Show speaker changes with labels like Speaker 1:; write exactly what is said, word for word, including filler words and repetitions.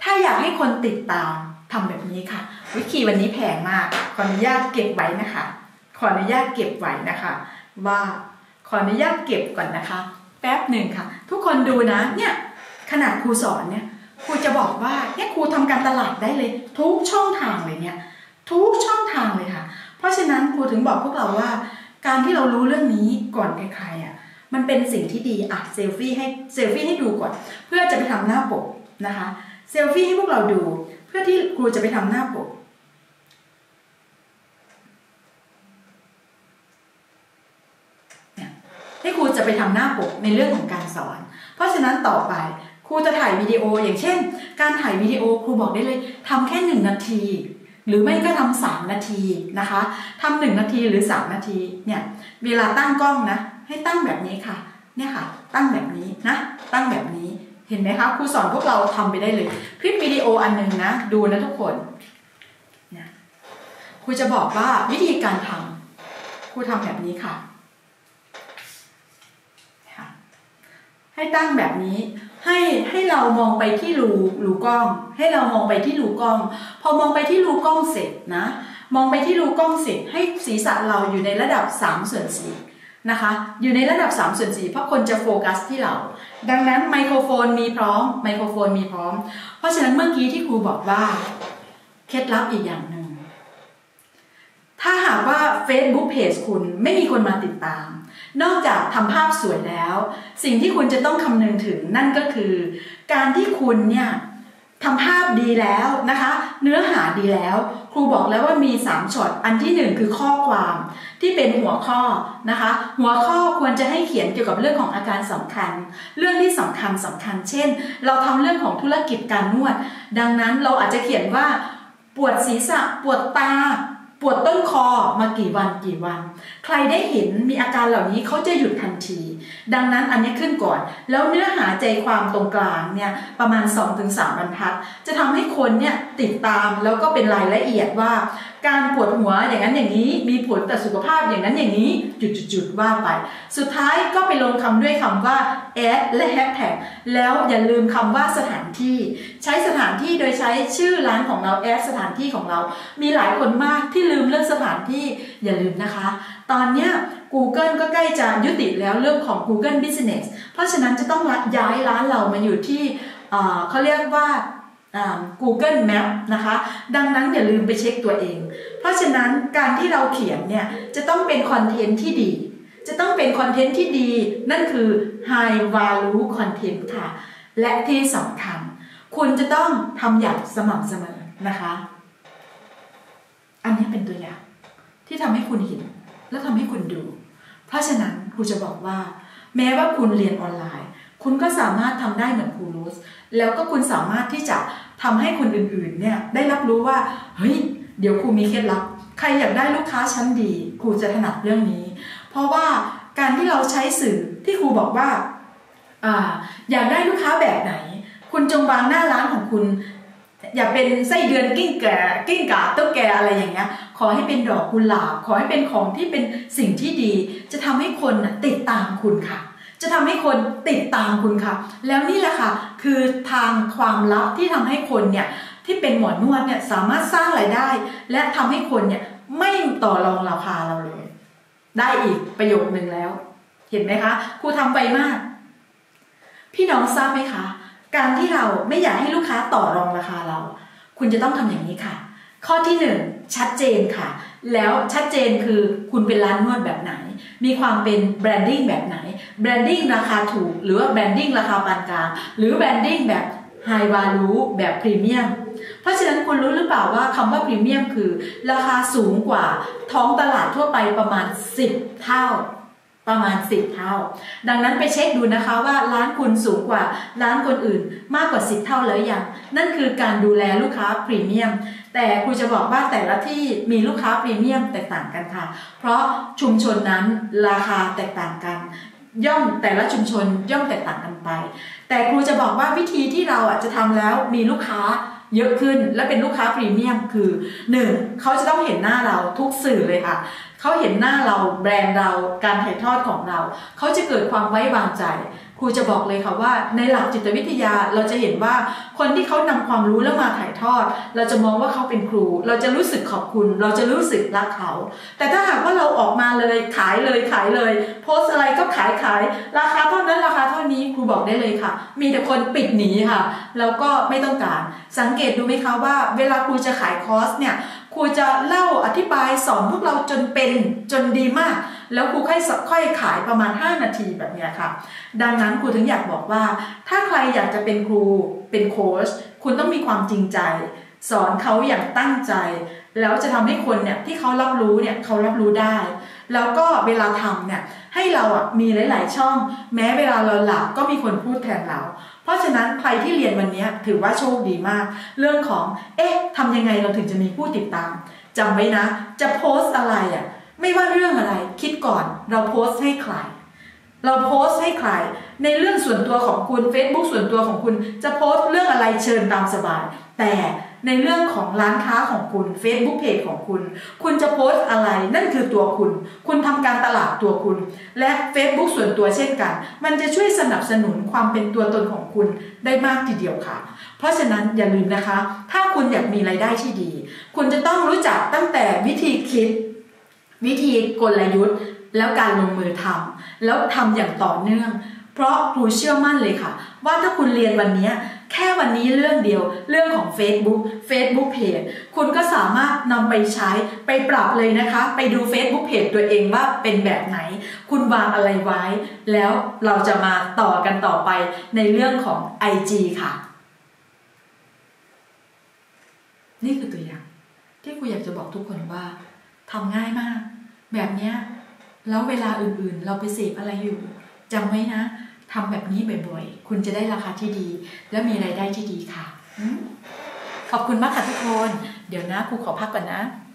Speaker 1: ถ้าอยากให้คนติดตามทำแบบนี้ค่ะวิธีวันนี้แพงมากขออนุญาตเก็บไว้นะคะขออนุญาตเก็บไว้นะคะว่าขออนุญาตเก็บก่อนนะคะแป๊บหนึ่งค่ะทุกคนดูนะเนี่ยขนาดครูสอนเนี่ยครูจะบอกว่าเนี่ยครูทำการตลาดได้เลยทุกช่องทางเลยเนี่ยทุกช่องทางเลยค่ะเพราะฉะนั้นครูถึงบอกพวกเราว่าการที่เรารู้เรื่องนี้ก่อนใครๆอ่ะมันเป็นสิ่งที่ดีอ่ะเซลฟี่ให้เซลฟี่ให้ดูก่อนเพื่อจะไปทำหน้าปกนะคะเซลฟี่ให้พวกเราดูเพื่อที่ครูจะไปทำหน้าปกให้ครูจะไปทำหน้าปกในเรื่องของการสอนเพราะฉะนั้นต่อไปครูจะถ่ายวิดีโออย่างเช่นการถ่ายวิดีโอครูบอกได้เลยทำแค่หนึ่งนาทีหรือไม่ก็ทำสามนาทีนะคะทำหนึ่งนาทีหรือสามนาทีเนี่ยเวลาตั้งกล้องนะให้ตั้งแบบนี้ค่ะเนี่ยค่ะตั้งแบบนี้นะตั้งแบบนี้เห็นไหมคะครูสอนพวกเราทำไปได้เลยคลิปวิดีโออันหนึ่งนะดูนะทุกคนเนี่ยครูจะบอกว่าวิธีการทำครูทำแบบนี้ค่ะให้ตั้งแบบนี้ให้ให้เรามองไปที่รูรูกล้องให้เรามองไปที่รูกล้องพอมองไปที่รูกล้องเสร็จนะมองไปที่รูกล้องเสร็จให้ศีรษะเราอยู่ในระดับสามส่วนสี่นะคะอยู่ในระดับสามส่วนสี่เพราะคนจะโฟกัสที่เราดังนั้นไมโครโฟนมีพร้อมไมโครโฟนมีพร้อมเพราะฉะนั้นเมื่อกี้ที่ครูบอกว่าเคล็ดลับอีกอย่างหนึ่งถ้าหากว่า Facebook Page คุณไม่มีคนมาติดตามนอกจากทำภาพสวยแล้วสิ่งที่คุณจะต้องคำนึงถึงนั่นก็คือการที่คุณเนี่ยทำภาพดีแล้วนะคะเนื้อหาดีแล้วครูบอกแล้วว่ามีสามช็อตอันที่หนึ่งคือข้อความที่เป็นหัวข้อนะคะหัวข้อควรจะให้เขียนเกี่ยวกับเรื่องของอาการสำคัญเรื่องที่สำคัญสำคัญเช่นเราทำเรื่องของธุรกิจการนวดดังนั้นเราอาจจะเขียนว่าปวดศีรษะปวดตาปวดต้นคอมากี่วันกี่วันใครได้เห็นมีอาการเหล่านี้เขาจะหยุดทันทีดังนั้นอันนี้ขึ้นก่อนแล้วเนื้อหาใจความตรงกลางเนี่ยประมาณ สองถึงสาม บรรทัดจะทำให้คนเนี่ยติดตามแล้วก็เป็นรายละเอียดว่าการปวดหัวอย่างนั้นอย่างนี้มีผลต่อสุขภาพอย่างนั้นอย่างนี้จุดๆว่าไปสุดท้ายก็ไปลงคำด้วยคำว่าแอดและแฮชแท็กแล้วอย่าลืมคำว่าสถานที่ใช้สถานที่โดยใช้ชื่อร้านของเราแอดสถานที่ของเรามีหลายคนมากที่ลืมเรื่องสถานที่อย่าลืมนะคะตอนเนี้ย Google ก็ใกล้จะยุติแล้วเรื่องของ Google Business เพราะฉะนั้นจะต้องย้ายร้านเรามาอยู่ที่เขาเรียกว่าGoogle Map นะคะดังนั้นอย่าลืมไปเช็คตัวเองเพราะฉะนั้นการที่เราเขียนเนี่ยจะต้องเป็นคอนเทนต์ที่ดีจะต้องเป็นคอนเทนต์ที่ดีนั่นคือ High Value Content ค่ะและที่สำคัญคุณจะต้องทำอย่างสม่ำเสมอนะคะอันนี้เป็นตัวอย่างที่ทำให้คุณเห็นและทำให้คุณดูเพราะฉะนั้นครูจะบอกว่าแม้ว่าคุณเรียนออนไลน์คุณก็สามารถทำได้เหมือนครูโรสแล้วก็คุณสามารถที่จะทำให้คนอื่นๆเนี่ยได้รับรู้ว่าเฮ้ยเดี๋ยวครูมีเคล็ดลับใครอยากได้ลูกค้าชั้นดีครูจะถนัดเรื่องนี้เพราะว่าการที่เราใช้สื่อที่ครูบอกว่าอ่าอยากได้ลูกค้าแบบไหนคุณจงวางหน้าร้านของคุณอย่าเป็นไส้เดือนกิ้งแก่กิ้งก่าตุ๊กแกอะไรอย่างเงี้ยขอให้เป็นดอกกุหลาบขอให้เป็นของที่เป็นสิ่งที่ดีจะทำให้คนติดตามคุณค่ะจะทำให้คนติดตามคุณค่ะแล้วนี่แหละค่ะคือทางความลับที่ทำให้คนเนี่ยที่เป็นหมอนวดเนี่ยสามารถสร้างรายได้และทำให้คนเนี่ยไม่ต่อรองราคาเราเลยได้อีกประโยคนึงแล้วเห็นไหมคะครูทำไวมากพี่น้องทราบไหมคะการที่เราไม่อยากให้ลูกค้าต่อรองราคาเราคุณจะต้องทำอย่างนี้ค่ะข้อที่หนึ่งชัดเจนค่ะแล้วชัดเจนคือคุณเป็นร้านนวดแบบไหนมีความเป็นแบรนดิ้งแบบไหนแบรนดิ้งราคาถูกหรือว่าแบรนดิ้งราคาปานกลางหรือแบรนดิ้งแบบไฮวาลูแบบพรีเมียมเพราะฉะนั้นคุณรู้หรือเปล่าว่าคำว่าพรีเมียมคือราคาสูงกว่าท้องตลาดทั่วไปประมาณสิบเท่าประมาณสิบเท่าดังนั้นไปเช็คดูนะคะว่าร้านคุณสูงกว่าร้านคนอื่นมากกว่าสิบเท่าแล้วยังนั่นคือการดูแลลูกค้าพรีเมียมแต่ครูจะบอกว่าแต่ละที่มีลูกค้าพรีเมียมแตกต่างกันค่ะเพราะชุมชนนั้นราคาแตกต่างกันย่อมแต่ละชุมชนย่อมแตกต่างกันไปแต่ครูจะบอกว่าวิธีที่เราอ่ะจะทำแล้วมีลูกค้าเยอะขึ้นและเป็นลูกค้าพรีเมียมคือหนึ่งเขาจะต้องเห็นหน้าเราทุกสื่อเลยค่ะเขาเห็นหน้าเราแบรนด์เราการถ่ายทอดของเราเขาจะเกิดความไว้วางใจคครูจะบอกเลยค่ะว่าในหลักจิตวิทยาเราจะเห็นว่าคนที่เขานำความรู้แล้วมาถ่ายทอดเราจะมองว่าเขาเป็นครูเราจะรู้สึกขอบคุณเราจะรู้สึกรักเขาแต่ถ้าหากว่าเราออกมาเลยขายเลยขายเลยโพสอะไรก็ขายขายราคาเท่านั้นราคาเท่านี้ครูบอกได้เลยค่ะมีแต่คนปิดหนีค่ะแล้วก็ไม่ต้องการสังเกตดูไหมคะว่าเวลาครูจะขายคอร์สเนี่ยครูจะเล่าอธิบายสอนพวกเราจนเป็นจนดีมากแล้วครูค่อยค่อยขายประมาณห้านาทีแบบนี้ค่ะดังนั้นครูถึงอยากบอกว่าถ้าใครอยากจะเป็นครูเป็นโค้ชคุณต้องมีความจริงใจสอนเขาอย่างตั้งใจแล้วจะทำให้คนเนี่ยที่เขารับรู้เนี่ยเขารับรู้ได้แล้วก็เวลาทำเนี่ยให้เราอ่ะมีหลายๆช่องแม้เวลาเราหลับก็มีคนพูดแทนเราเพราะฉะนั้นใครที่เรียนวันนี้ถือว่าโชคดีมากเรื่องของเอ๊ะทำยังไงเราถึงจะมีผู้ติดตามจำไว้นะจะโพสต์อะไรอ่ะไม่ว่าเรื่องอะไรคิดก่อนเราโพสต์ให้ใครเราโพสต์ให้ใครในเรื่องส่วนตัวของคุณ Facebook ส่วนตัวของคุณจะโพสต์เรื่องอะไรเชิญตามสบายแต่ในเรื่องของร้านค้าของคุณ Facebook Page ของคุณคุณจะโพสต์อะไรนั่นคือตัวคุณคุณทำการตลาดตัวคุณและ Facebook ส่วนตัวเช่นกันมันจะช่วยสนับสนุนความเป็นตัวตนของคุณได้มากทีเดียวค่ะเพราะฉะนั้นอย่าลืมนะคะถ้าคุณอยากมีรายได้ที่ดีคุณจะต้องรู้จักตั้งแต่วิธีคิดวิธีกลยุทธ์แล้วการลงมือทำแล้วทำอย่างต่อเนื่องเพราะครูเชื่อมั่นเลยค่ะว่าถ้าคุณเรียนวันนี้แค่วันนี้เรื่องเดียวเรื่องของ Facebook Facebook Page คุณก็สามารถนำไปใช้ไปปรับเลยนะคะไปดู Facebook Page ตัวเองว่าเป็นแบบไหนคุณวางอะไรไว้แล้วเราจะมาต่อกันต่อไปในเรื่องของ ไอ จี ค่ะนี่คือตัวอย่างที่ครูอยากจะบอกทุกคนว่าทำง่ายมากแบบนี้แล้วเวลาอื่นๆเราไปเสพอะไรอยู่จำไว้นะทำแบบนี้บ่อยๆคุณจะได้ราคาที่ดีและมีรายได้ที่ดีค่ะขอบคุณมากค่ะทุกคนเดี๋ยวนะครูขอพักก่อนนะ